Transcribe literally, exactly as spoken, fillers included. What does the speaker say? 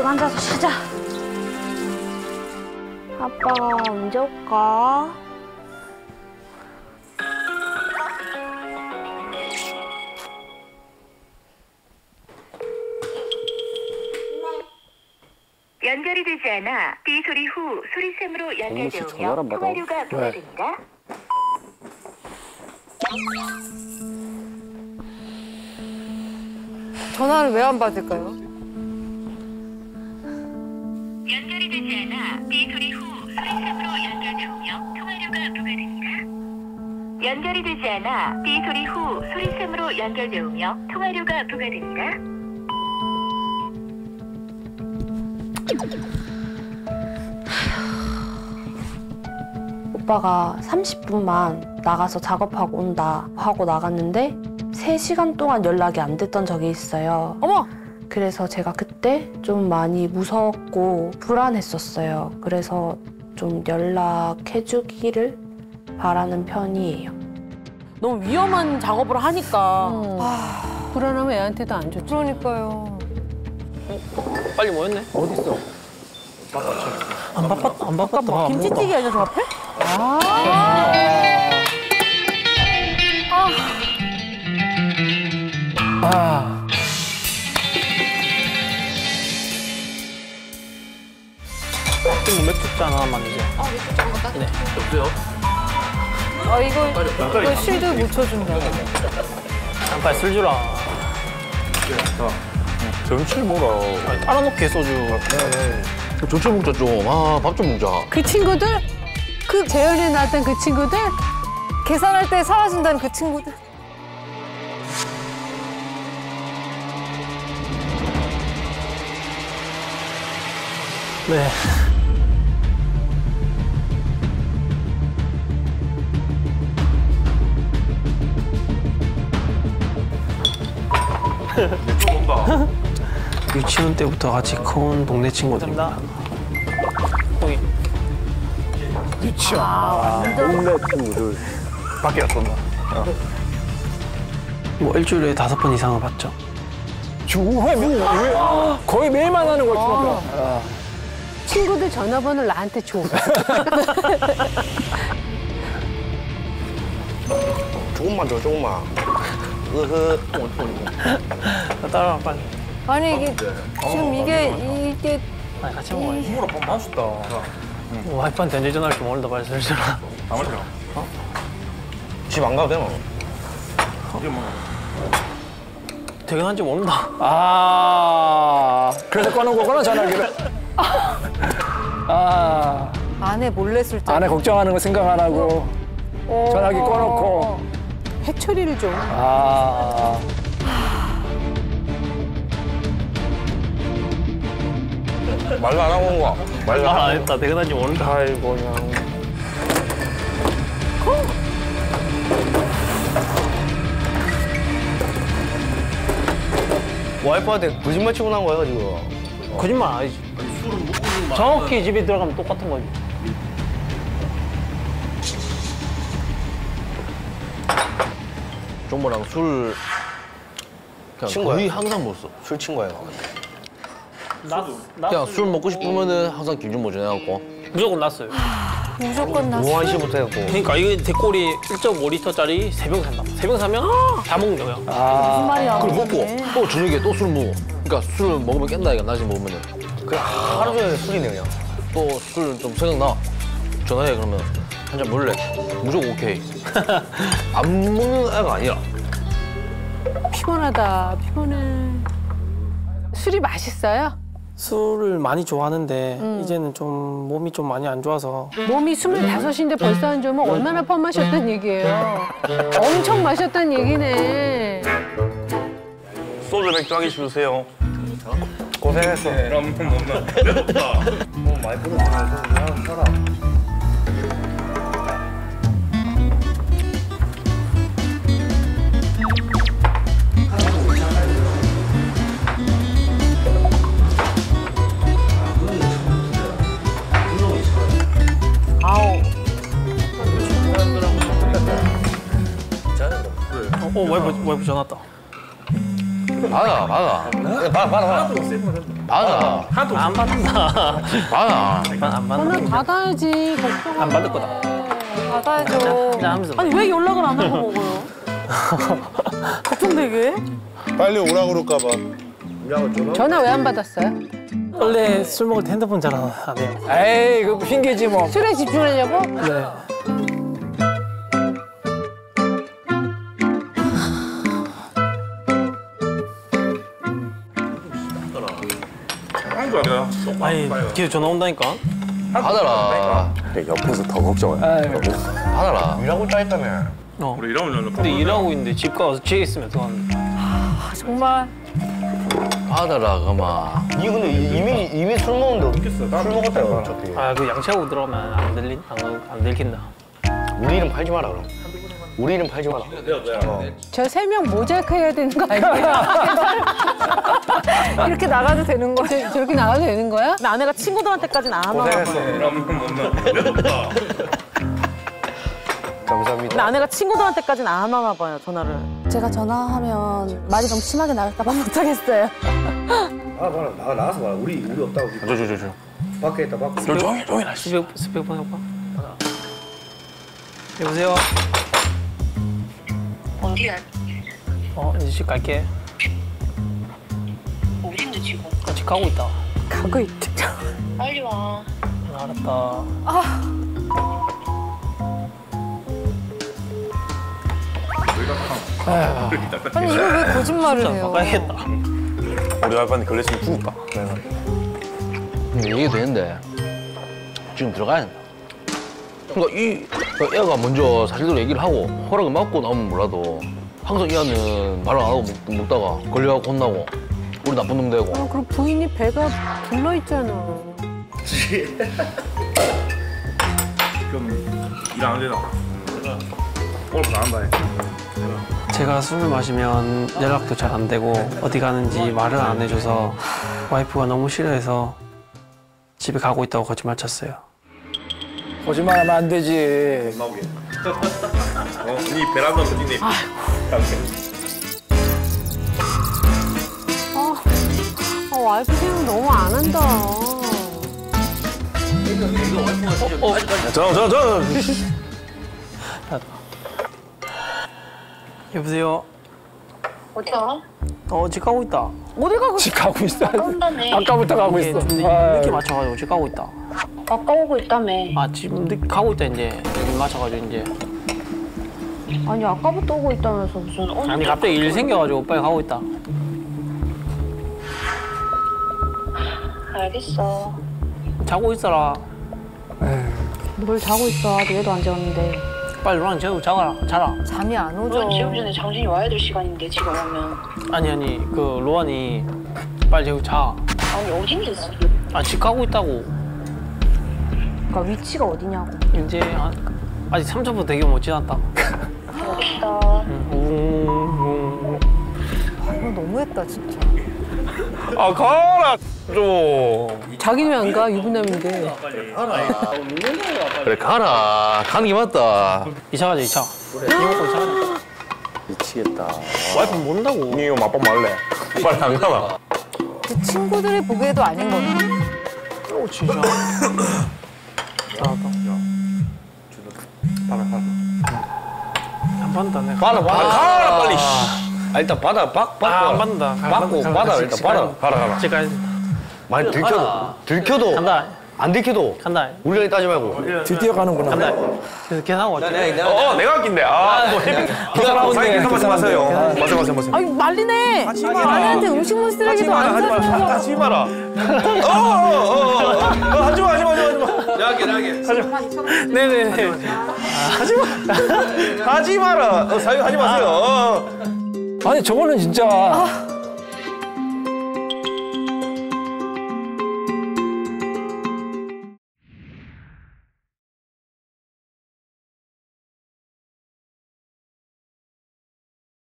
앉아서 쉬자. 아빠가 언제 올까? 연결이 되지 않아 삐 소리 후 소리샘으로 연결되오며 통화료가 부과됩니다. 전화를 왜 안 받을까요? 연결이 되지 않아 삐 소리 후 소리샘으로 연결되오며 통화료가 부과됩니다. 연결이 되지 않아 삐 소리 후 소리샘으로 연결되오며 통화료가 부과됩니다. 오빠가 삼십 분만 나가서 작업하고 온다 하고 나갔는데 세 시간 동안 연락이 안 됐던 적이 있어요. 어머! 그래서 제가 그때 좀 많이 무서웠고 불안했었어요. 그래서 좀 연락해주기를 바라는 편이에요. 너무 위험한 작업을 하니까. 음. 아, 불안하면 애한테도 안 좋죠. 그러니까요. 빨리 모였네. 어딨어? 안 바빴, 안 바빴다. 뭐 김치찌개 아니야, 저 앞에? 아. 아. 지금 맥주잔 하나만 이제. 아, 맥주잔 갖다? 네. 없어요? 아, 이거, 이거 실드 묻혀준다. 빨리 술 주라. 점칠 먹어. 아니, 따라놓게 소주. 점칠 먹자 좀. 아, 밥 좀 먹자. 그 친구들? 그 재현이 나왔던 그 친구들? 계산할 때 사라진다는 그 친구들? 네. 유치원 때부터 같이 커온 동네 친구들입니다. 형이. 유치원. 아, 동네 친구들. 밖에 왔었나? 어. 뭐 일주일에 다섯 번 이상을 봤죠. 주회 뭐, 거의 매일 만나는 거 같으니까. 아. 친구들 전화번호를 나한테 줘. 조금만 줘, 조금만. 으흐. 따라와, 빨리. 아니, 이게, 지금 이게, 이게. 아니, 같이 먹어야지. 이거라 밥 맛있다. 어, 와이프한테 언제 전화할 줄 모른다, 빨리 술 주라. 안 마셔. 어? 집 안 가도 되나? 이게 뭐? 퇴근한지 모른다. 아, 그래서 꺼놓은 거구나, 전화기를. 아. 아내 몰래 쓸 때. 아내 걱정하는 거 생각 안 하고. 어. 전화기 꺼놓고. 해처리를 좀. 아. 말도 안 하고 온 거야. 말도 말 안 했다. 퇴근한지 모른다. 아이고, 그냥. 와이프한테 거짓말 치고 난 거야, 지금. 거짓말 아니지. 술은 먹고 정확히 집에 들어가면 똑같은 거지. 종모랑 술 친구야. 거의 항상 먹었어. 술 친구야. 나, 나 그냥 술 먹고 싶으면은 항상 김준모 전해갖고. 무조건 났어요. 무조건 났어. 오한 시부터 해갖고. 그러니까 이게 대꼬리 일 점 오 리터짜리 세 병 산다. 세 병 사면 다 먹는 거야. 아. 무슨 말이야? 그걸 먹고 또 저녁에 또 술 먹어. 그러니까 술 먹으면 깬다 이거 낮에 먹으면은. 그냥 하루 종일 술이네, 그냥. 또 술 좀 생각나. 전화해 그러면 한 잔 몰래. 무조건 오케이. 안 먹는 애가 아니라. 피곤하다, 피곤해. 술이 맛있어요? 술을 많이 좋아하는데 이제는 좀 몸이 좀 많이 안 좋아서 몸이 스물다섯인데 벌써 안 좋으면 얼마나 뻔 마셨단 얘기예요. 엄청 마셨단 얘기네. 소주 맥주 하기 주세요. 고생했어. 그럼 먹나? 배고프다. 뭐 많이 부르잖아. 그냥 살아. 아우. 어, 와이프, 와이프 전화 왔다. 받아, 받아. 받아, 받아, 받아. 받아. 하나도 안 받는다. 받아. 안 받는 전화 받아야지. 걱정. 안 받을 거다. 받아야죠. 자, 하면서 아니 왜 연락을 안 하고 먹어요? 걱정되게. 빨리 오라 그럴까 봐. 전화 왜 안 받았어요? 원래 술 먹을 때 핸드폰 잘 안 해요. 에이, 그 핑계지 뭐. 술에 집중하려고? 네. 한거 아니야? 아니, 뒤에 전화 온다니까. 받아라. 옆에서 더 걱정해. 받아라. 일하고 짜있다며. 어. 우리 일하면 근데 일하고 있는데 집 가서 집에 있으면 어떡하는데. 정말. 받아라, 그만. 니 근데 이미 이미 술 먹는데 어떻겠어? 술 먹었다 어차피. 아, 그 양치하고 들어가면 안 들린, 안, 안 들킨다. 우리 이름 팔지 마라 그럼. 우리 이름 팔지 마라. 저 세 명 모자이크 해야 되는 거 아니에요? 이렇게 나가도 되는 거야? 저, 저렇게 나가도 되는 거야? 근데 아내가 친구들한테까지는 안 하나 봐. 감사합니다. 근데 아내가 친구들한테까지는 안 하나 봐요, 전화를. 제가 전화하면 말이 너무 심하게 나갈까 봐 못하겠어요. 아 봐라 나가 나가서 봐라. 우리 우리 없다고. 저, 저, 저, 저. 밖에 있다 밖에. 저 종일, 종일 하시. 스펙, 스펙폰 해봐. 여보세요? 어디야? 어, 이제 집 갈게. 어딘데 지금? 같이 가고 있다. 가고 있대. 빨리 와. 알았다. 아니 이걸 왜 거짓말을 진짜 해요? 바꿔야겠다. 우리 알바니 걸렸으면 죽을까? 근데 얘기 되는데 지금 들어가야 된다. 그러니까 이 그러니까 애가 먼저 사실대로 얘기를 하고 허락을 받고 나오면 몰라도 항상 이 아는 말을 안 하고 먹, 먹다가 걸려가고 혼나고 우리 나쁜 놈 되고. 아, 그럼 부인이 배가 불러 있잖아. 그럼 일 안 되나? 오늘 나간다 해. 제가 술을 마시면 연락도 잘 안 되고 어디 가는지 말을 안 해줘서 와이프가 너무 싫어해서 집에 가고 있다고 거짓말 쳤어요. 거짓말하면 안 되지. 나오게. 어, 니 베란다 어디니? 아, 와이프 생각 너무 안 한다. 저, 저, 저. 여보세요? 어디야? 어, 집 가고 있다. 어디 가고 집 가고 있어. 온다며. 아까부터 가고 이게 있어. 좀 늦- 아유. 늦게 맞춰가지고 집 가고 있다. 아까 오고 있다며. 아, 지금 늦 가고 있다 이제. 일 맞춰가지고 이제. 아니 아까부터 오고 있다면서 무슨 오늘 아니 갑자기 일 생겨가지고 빨리 가고 있다. 알겠어. 자고 있어라. 뭘 자고 있어. 아직 얘도 안 재웠는데. 빨리 로란 재우고 자라. 자라. 잠이 안 오늘 지금 전에 장진이 와야 될 시간인데 지금 오면. 아니 아니 그 로안이 빨리 재우고 자. 아니 어딘데? 아, 집 가고 있다고. 그러니까 위치가 어디냐고. 이제 한, 아직 삼 초부터 되게 못 지났다. 알겠다. 웅, 웅. 이거 너무했다 진짜. 아, 가라, 좀. 자기는 안 가? 유부남인데. 그래 가라. 가는 게 맞다. 이 차 가자, 이 차. 이거 먹고 이 차 가자. 미치겠다. 와이프 모른다고. 니 이거 맛밥 말래. 빨리 안 가나? 그 친구들이 보기에도 아닌 거네. 오, 진짜. 나왔다. 받아, 받아. 안 받는다, 내가. 받아 받아. 아, 가라, 빨리. 아 일단 받아 받 받고. 아, 안 받는다. 받고 받아 일단 받아. 가라, 가라. 집 가야 돼. 많이 들켜도 들켜도 간다. 안 들켜도 간다. 우리랑 따지 말고. 드디어 가는구나. 간다. 그래서 계산하고 왔지. 어, 내가 할긴데. 아, 뭐 해피. 사장님 계산 말씀하세요. 마세요, 마세요, 마세요. 아니 말리네. 아내한테 음식물 쓰레기도 안 하지 마라, 사주면서. 하지 마라. 어, 어, 어, 어, 어, 하지 마, 하지 마, 하지 마. 내가 할게, 내가 할게. 네네네. 하지 마. 하지 마라. 어, 사유 하지 마세요. 어. 아니 저거는 진짜